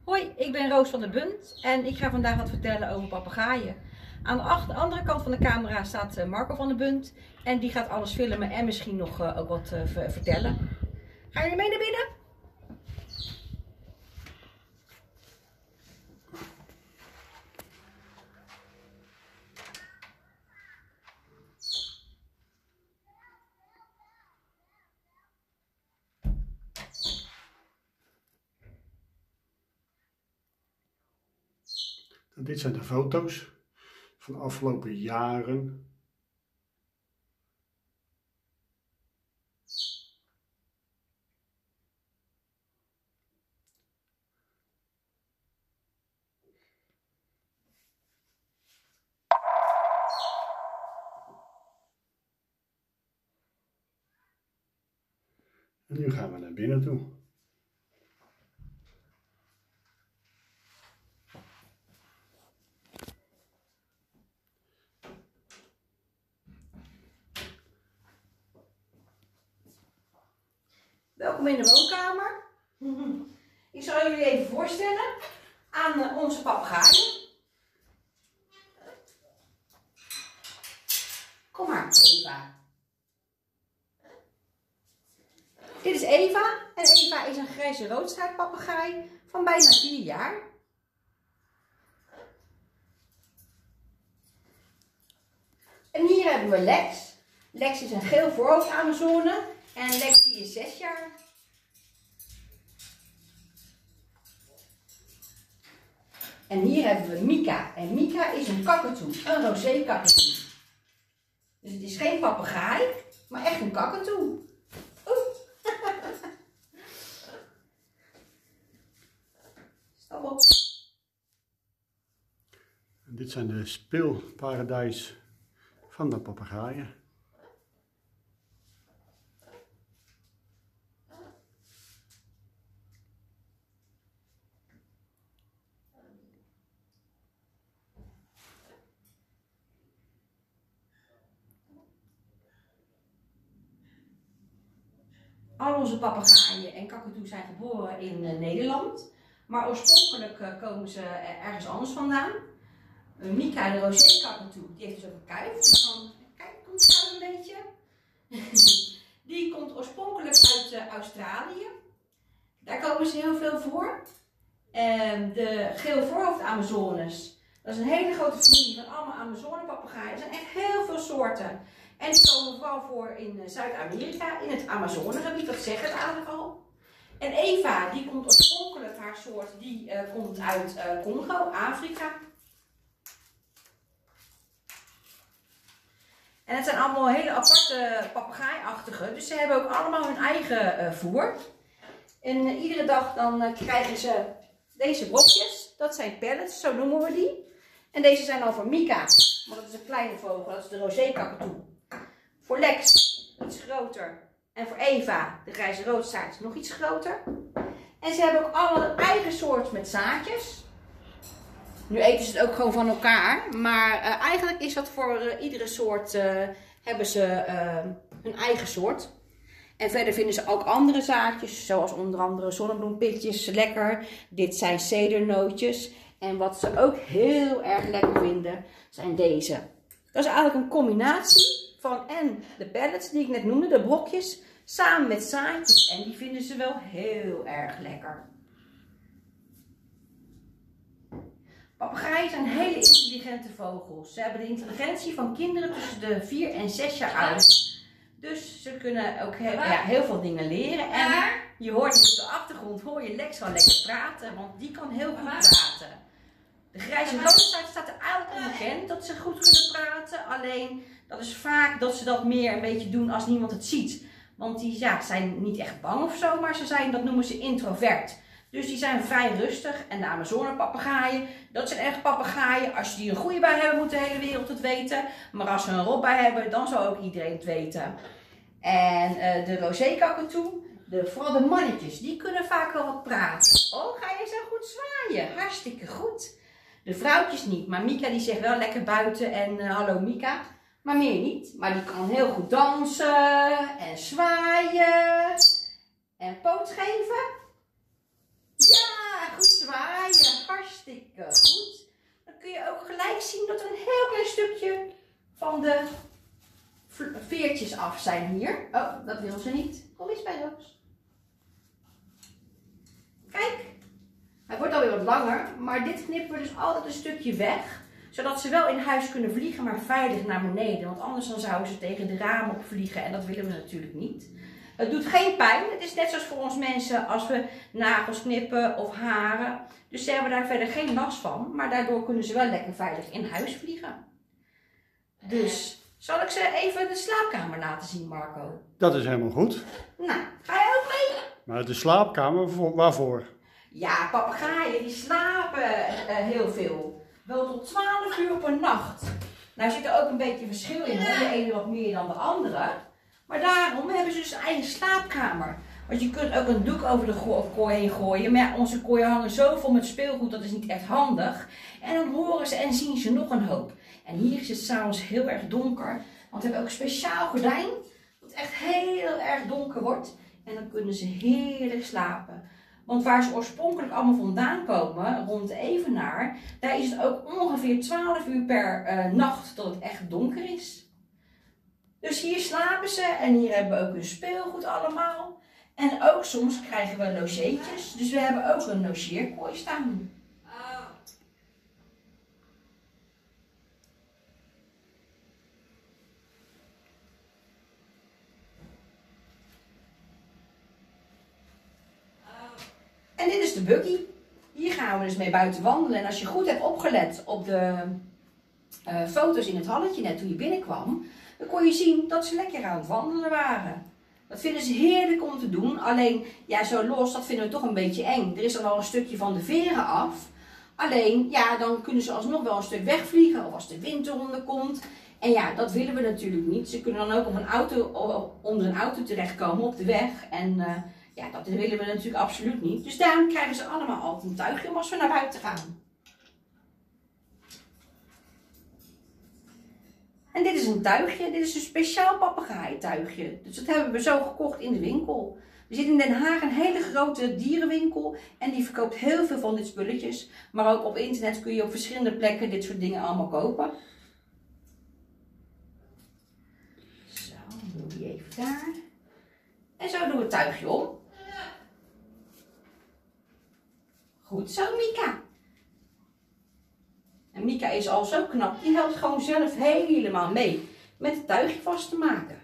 Hoi, ik ben Roos van der Bunt en ik ga vandaag wat vertellen over papegaaien. Aan de andere kant van de camera staat Marco van der Bunt en die gaat alles filmen en misschien nog ook wat vertellen. Gaan jullie mee naar binnen? Dit zijn de foto's van de afgelopen jaren. En nu gaan we naar binnen toe. Welkom in de woonkamer. Ik zal jullie even voorstellen aan onze papegaaien. Kom maar, Eva. Dit is Eva en Eva is een grijze roodstaartpapegaai van bijna 4 jaar. En hier hebben we Lex. Lex is een geel voorhoofd-Amazone en Lex die is 6 jaar. En hier hebben we Mika. En Mika is een kakatoe, een rosé kakatoe. Dus het is geen papegaai, maar echt een kakatoe. Stap op. En dit zijn de speelparadijs van de papegaaien. Al onze papegaaien en kakatoes zijn geboren in Nederland. Maar oorspronkelijk komen ze ergens anders vandaan. Mika, de rosé kakatoe, die heeft dus ook een kuif. Die kan, kijk, komt het kuif een beetje. Die komt oorspronkelijk uit Australië. Daar komen ze heel veel voor. De geel voorhoofd Amazones, dat is een hele grote familie van allemaal Amazone-papegaaien. Er zijn echt heel veel soorten. En die komen vooral voor in Zuid-Amerika, in het Amazonegebied, dat zegt het eigenlijk al. En Eva, die komt oorspronkelijk, haar soort, die komt uit Congo, Afrika. En het zijn allemaal hele aparte papegaaiachtige, dus ze hebben ook allemaal hun eigen voer. En iedere dag dan krijgen ze deze brokjes, dat zijn pellets, zo noemen we die. En deze zijn al voor Mika, maar dat is een kleine vogel, dat is de rosé kakatoe. Voor Lex, iets groter. En voor Eva, de grijze roodstaart, nog iets groter. En ze hebben ook allemaal een eigen soort met zaadjes. Nu eten ze het ook gewoon van elkaar. Maar eigenlijk is dat voor iedere soort, hebben ze hun eigen soort. En verder vinden ze ook andere zaadjes, zoals onder andere zonnebloempitjes, lekker. Dit zijn cedernootjes. En wat ze ook heel erg lekker vinden, zijn deze. Dat is eigenlijk een combinatie van en de pellets die ik net noemde, de brokjes, samen met zaadjes. En die vinden ze wel heel erg lekker. Papegaaien zijn hele intelligente vogels. Ze hebben de intelligentie van kinderen tussen de 4 en 6 jaar oud. Dus ze kunnen ook heel veel dingen leren. En je hoort hier op de achtergrond, hoor je Lex wel lekker praten, want die kan heel goed praten. De grijze roodstaart staat er eigenlijk onbekend dat ze goed kunnen praten. Alleen dat is vaak dat ze dat meer een beetje doen als niemand het ziet. Want die zijn niet echt bang of zo, maar dat noemen ze introvert. Dus die zijn vrij rustig. En de Amazone-papegaaien, dat zijn echt papegaaien. Als je die een goede bij hebben, moet de hele wereld het weten. Maar als ze een rob bij hebben, dan zal ook iedereen het weten. En de rosé kakatoe, vooral de mannetjes, die kunnen vaak wel wat praten. Oh, ga je zo goed zwaaien? Hartstikke goed. De vrouwtjes niet, maar Mika die zegt wel lekker buiten en hallo Mika. Maar meer niet. Maar die kan heel goed dansen en zwaaien en poot geven. Ja, goed zwaaien. Hartstikke goed. Dan kun je ook gelijk zien dat er een heel klein stukje van de veertjes af zijn hier. Oh, dat wil ze niet. Kom eens bij Roos. Kijk. Hij wordt alweer wat langer, maar dit knippen we dus altijd een stukje weg. Zodat ze wel in huis kunnen vliegen, maar veilig naar beneden. Want anders dan zouden ze tegen de ramen opvliegen en dat willen we natuurlijk niet. Het doet geen pijn. Het is net zoals voor ons mensen als we nagels knippen of haren. Dus ze hebben daar verder geen last van. Maar daardoor kunnen ze wel lekker veilig in huis vliegen. Dus zal ik ze even de slaapkamer laten zien, Marco? Dat is helemaal goed. Nou, ga je ook mee? Maar de slaapkamer, waarvoor? Ja, papegaaien die slapen heel veel. Wel tot 12 uur op een nacht. Nou zit er ook een beetje verschil in, hoor. De ene wat meer dan de andere. Maar daarom hebben ze dus een eigen slaapkamer. Want je kunt ook een doek over de kooi heen gooien. Maar ja, onze kooien hangen zo vol met speelgoed, dat is niet echt handig. En dan horen ze en zien ze nog een hoop. En hier is het s'avonds heel erg donker. Want we hebben ook een speciaal gordijn. Dat echt heel erg donker wordt. En dan kunnen ze heerlijk slapen. Want waar ze oorspronkelijk allemaal vandaan komen, rond Evenaar, daar is het ook ongeveer 12 uur per nacht dat het echt donker is. Dus hier slapen ze en hier hebben we ook hun speelgoed allemaal. En ook soms krijgen we logeetjes. Dus we hebben ook een logeerkooi staan. En dit is de buggy. Hier gaan we dus mee buiten wandelen. En als je goed hebt opgelet op de foto's in het halletje net toen je binnenkwam, dan kon je zien dat ze lekker aan het wandelen waren. Dat vinden ze heerlijk om te doen. Alleen, ja, zo los, dat vinden we toch een beetje eng. Er is dan al een stukje van de veren af. Alleen, ja, dan kunnen ze alsnog wel een stuk wegvliegen. Of als de wind eronder komt. En ja, dat willen we natuurlijk niet. Ze kunnen dan ook onder een auto terechtkomen op de weg. En ja, dat willen we natuurlijk absoluut niet. Dus daarom krijgen ze allemaal altijd een tuigje om als we naar buiten gaan. En dit is een tuigje. Dit is een speciaal papegaaituigje. Dus dat hebben we zo gekocht in de winkel. Er zit in Den Haag een hele grote dierenwinkel. En die verkoopt heel veel van dit spulletjes. Maar ook op internet kun je op verschillende plekken dit soort dingen allemaal kopen. Zo, dan doen we die even daar. En zo doen we het tuigje om. Goed zo, Mika. En Mika is al zo knap, die helpt gewoon zelf helemaal mee met het tuigje vast te maken.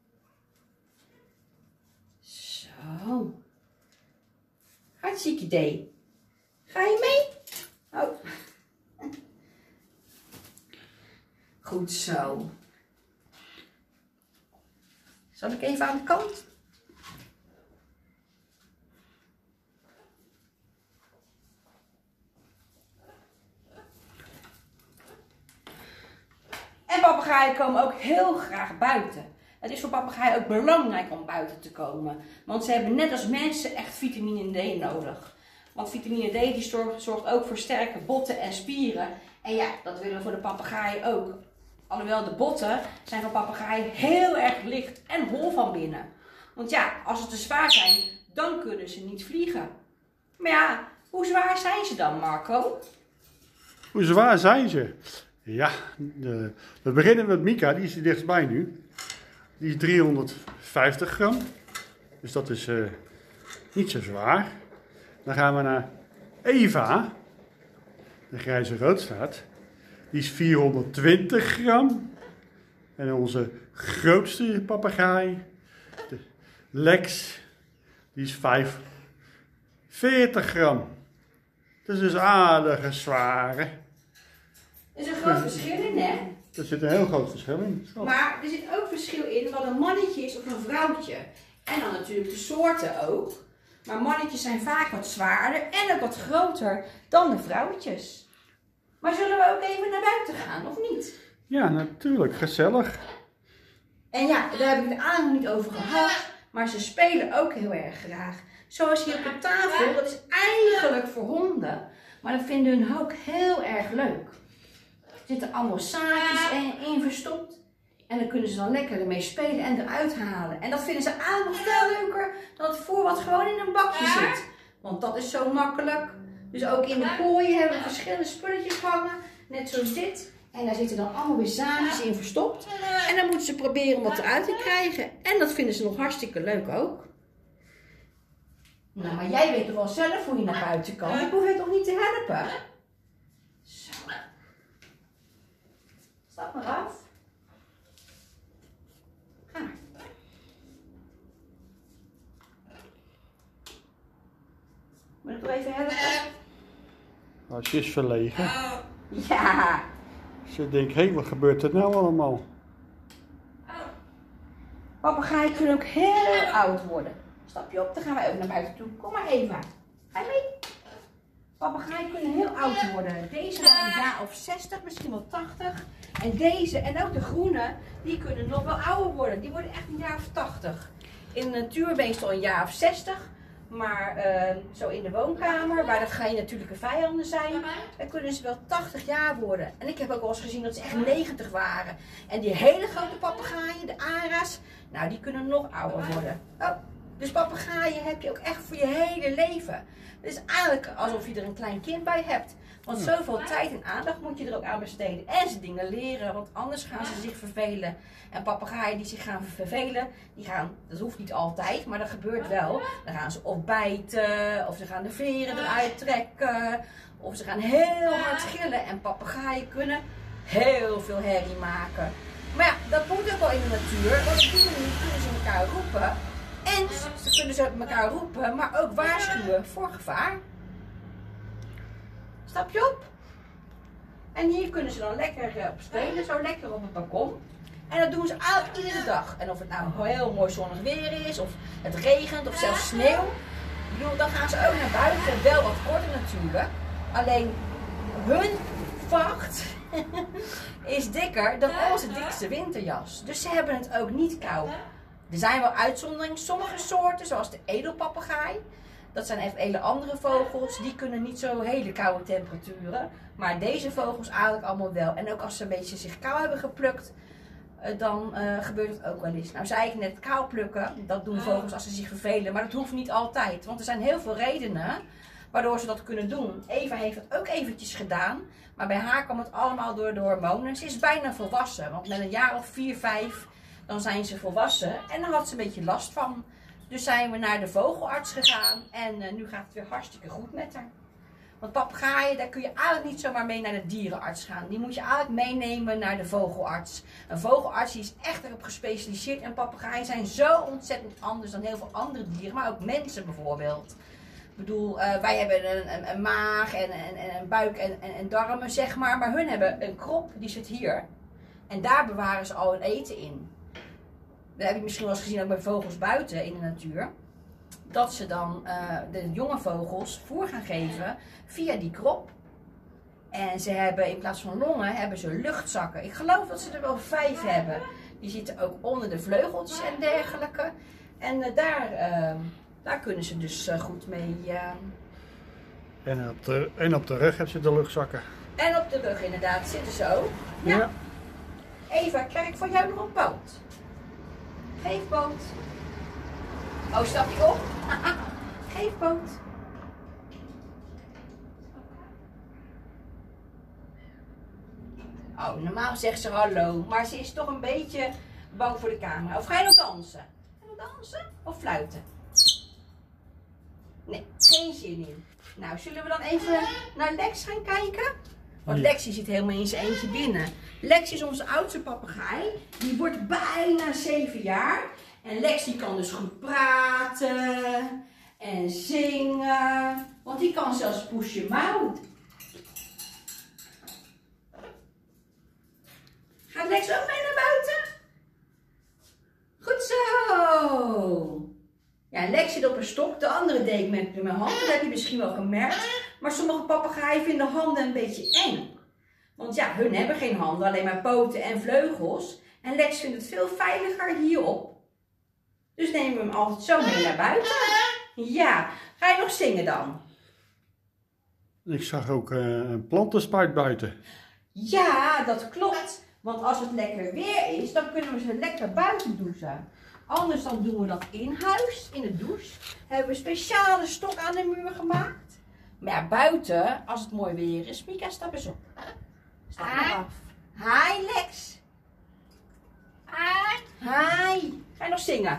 Zo. Hartstikke idee. Ga je mee? Oh. Goed zo. Zal ik even aan de kant? En papegaaien komen ook heel graag buiten. Het is voor papegaaien ook belangrijk om buiten te komen. Want ze hebben net als mensen echt vitamine D nodig. Want vitamine D die zorgt ook voor sterke botten en spieren. En ja, dat willen we voor de papegaaien ook. Alhoewel de botten zijn van papegaaien heel erg licht en hol van binnen. Want ja, als ze te zwaar zijn, dan kunnen ze niet vliegen. Maar ja, hoe zwaar zijn ze dan, Marco? Hoe zwaar zijn ze? Ja, we beginnen met Mika, die is er dichtstbij nu. Die is 350 gram. Dus dat is niet zo zwaar. Dan gaan we naar Eva, de grijze roodstaart. Die is 420 gram. En onze grootste papegaai, de Lex, die is 540 gram. Dat is dus aardige zware. Er is een groot verschil in, hè? Er zit een heel groot verschil in. Zo. Maar er zit ook verschil in wat een mannetje is of een vrouwtje. En dan natuurlijk de soorten ook. Maar mannetjes zijn vaak wat zwaarder en ook wat groter dan de vrouwtjes. Maar zullen we ook even naar buiten gaan, of niet? Ja, natuurlijk. Gezellig. En ja, daar heb ik het eigenlijk niet over gehad. Maar ze spelen ook heel erg graag. Zoals hier op de tafel, dat is eigenlijk voor honden. Maar dat vinden hun ook heel erg leuk. Er zitten allemaal zaadjes in verstopt. En dan kunnen ze dan lekker ermee spelen en eruit halen. En dat vinden ze eigenlijk nog veel leuker dan het voor wat gewoon in een bakje zit. Want dat is zo makkelijk. Dus ook in de kooien hebben we verschillende spulletjes hangen. Net zoals dit. En daar zitten dan allemaal weer zaadjes in verstopt. En dan moeten ze proberen om wat eruit te krijgen. En dat vinden ze nog hartstikke leuk ook. Nou, maar jij weet toch wel zelf hoe je naar buiten kan. Ik hoef je toch niet te helpen? Zo. Stap maar af. Ga maar. Moet ik nog even helpen? Nou, ze is verlegen. Ja. Ze denkt, hé, wat gebeurt er nou allemaal? Papegaaien kunnen ook heel oud worden. Stap je op, dan gaan wij ook naar buiten toe. Kom maar Eva. Ga je mee? Papegaaien kunnen heel oud worden. Deze wel een jaar of 60, misschien wel 80. En deze, en ook de groene, die kunnen nog wel ouder worden. Die worden echt een jaar of 80. In de natuur meestal een jaar of 60. Maar zo in de woonkamer, waar dat geen natuurlijke vijanden zijn, dan kunnen ze wel 80 jaar worden. En ik heb ook wel eens gezien dat ze echt 90 waren. En die hele grote papegaaien, de ara's, nou die kunnen nog ouder worden. Oh, dus papegaaien heb je ook echt voor je hele leven. Het is eigenlijk alsof je er een klein kind bij hebt. Want zoveel tijd en aandacht moet je er ook aan besteden. En ze dingen leren, want anders gaan ze zich vervelen. En papegaaien die zich gaan vervelen, die gaan, dat hoeft niet altijd, maar dat gebeurt wel. Dan gaan ze of bijten, of ze gaan de veren eruit trekken, of ze gaan heel hard gillen. En papegaaien kunnen heel veel herrie maken. Maar ja, dat moet ook wel in de natuur, want op die manier kunnen ze elkaar roepen. En ze kunnen ze elkaar roepen, maar ook waarschuwen voor gevaar. Stap je op. En hier kunnen ze dan lekker op spelen, zo lekker op het balkon. En dat doen ze eigenlijk iedere dag. En of het nou heel mooi zonnig weer is, of het regent, of zelfs sneeuw. Ik bedoel, dan gaan ze ook naar buiten. Wel wat korter natuurlijk. Alleen hun vacht is dikker dan onze dikste winterjas. Dus ze hebben het ook niet koud. Er zijn wel uitzonderingen. Sommige soorten, zoals de edelpapegaai. Dat zijn echt hele andere vogels. Die kunnen niet zo hele koude temperaturen. Maar deze vogels eigenlijk allemaal wel. En ook als ze een beetje zich kou hebben geplukt, dan gebeurt het ook wel eens. Nou zei ik net, kou plukken, dat doen vogels als ze zich vervelen. Maar dat hoeft niet altijd. Want er zijn heel veel redenen waardoor ze dat kunnen doen. Eva heeft dat ook eventjes gedaan. Maar bij haar kwam het allemaal door de hormonen. Ze is bijna volwassen. Want met een jaar of 4, 5, dan zijn ze volwassen. En dan had ze een beetje last van. Dus zijn we naar de vogelarts gegaan. En nu gaat het weer hartstikke goed met haar. Want papegaaien, daar kun je eigenlijk niet zomaar mee naar de dierenarts gaan. Die moet je eigenlijk meenemen naar de vogelarts. Een vogelarts die is echt erop gespecialiseerd. En papegaaien zijn zo ontzettend anders dan heel veel andere dieren. Maar ook mensen bijvoorbeeld. Ik bedoel, wij hebben een maag en een buik en darmen, zeg maar. Maar hun hebben een krop, die zit hier. En daar bewaren ze al hun eten in. Dat heb je misschien wel eens gezien ook bij vogels buiten in de natuur. Dat ze dan de jonge vogels voer gaan geven via die krop. En ze hebben in plaats van longen hebben ze luchtzakken. Ik geloof dat ze er wel 5 hebben. Die zitten ook onder de vleugeltjes en dergelijke. En daar kunnen ze dus goed mee. En op de rug hebben ze de luchtzakken. En op de rug inderdaad zitten ze ook. Ja. Eva, krijg ik van jou nog een poot? Geef poot. Oh, stap je op? Geef poot. Oh, normaal zegt ze hallo, maar ze is toch een beetje bang voor de camera. Of ga je nog dansen? Ga je nog dansen? Of fluiten? Nee, geen zin in. Nou, zullen we dan even naar Lex gaan kijken? Want Lexie zit helemaal in zijn eentje binnen. Lex is onze oudste papegaai. Die wordt bijna 7 jaar. En Lex die kan dus goed praten en zingen. Want die kan zelfs push your mouth. Gaat Lex ook mee naar buiten? Goed zo. Ja, Lex zit op een stok. De andere deed ik met mijn hand. Dat heb je misschien wel gemerkt. Maar sommige papegaaien vinden handen een beetje eng. Want ja, hun hebben geen handen, alleen maar poten en vleugels. En Lex vindt het veel veiliger hierop. Dus nemen we hem altijd zo mee naar buiten. Ja, ga je nog zingen dan? Ik zag ook een plantenspuit buiten. Ja, dat klopt. Want als het lekker weer is, dan kunnen we ze lekker buiten douchen. Anders dan doen we dat in huis, in de douche. Hebben we een speciale stok aan de muur gemaakt. Maar ja, buiten, als het mooi weer is, Mika, stap eens op. Stap maar af. Hi Lex. Hi. Ga je nog zingen?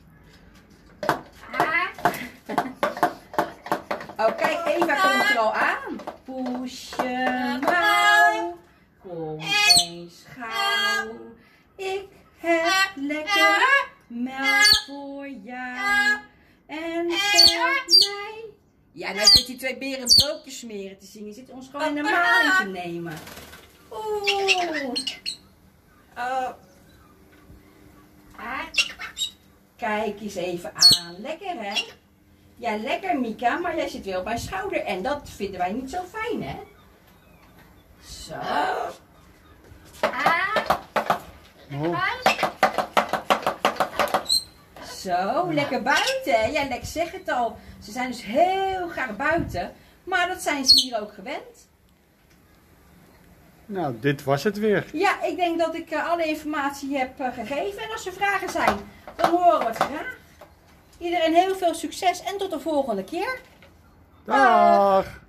Oh, kijk, Eva komt er al aan. Poesje mouw, kom eens gauw. Ik heb lekker melk voor jou en voor mij. Ja, nou zit die twee beren broodjes smeren te zien. Je zit ons gewoon in de maling te nemen. Oeh. Oh. Kijk eens even aan. Lekker, hè? Ja, lekker, Mika, maar jij zit weer op mijn schouder en dat vinden wij niet zo fijn, hè? Zo. Oh. Zo, lekker buiten, hè? Ja, Lex zegt het al. Ze zijn dus heel graag buiten, maar dat zijn ze hier ook gewend. Nou, dit was het weer. Ja, ik denk dat ik alle informatie heb gegeven. En als er vragen zijn, dan horen we het graag. Iedereen heel veel succes en tot de volgende keer. Dag!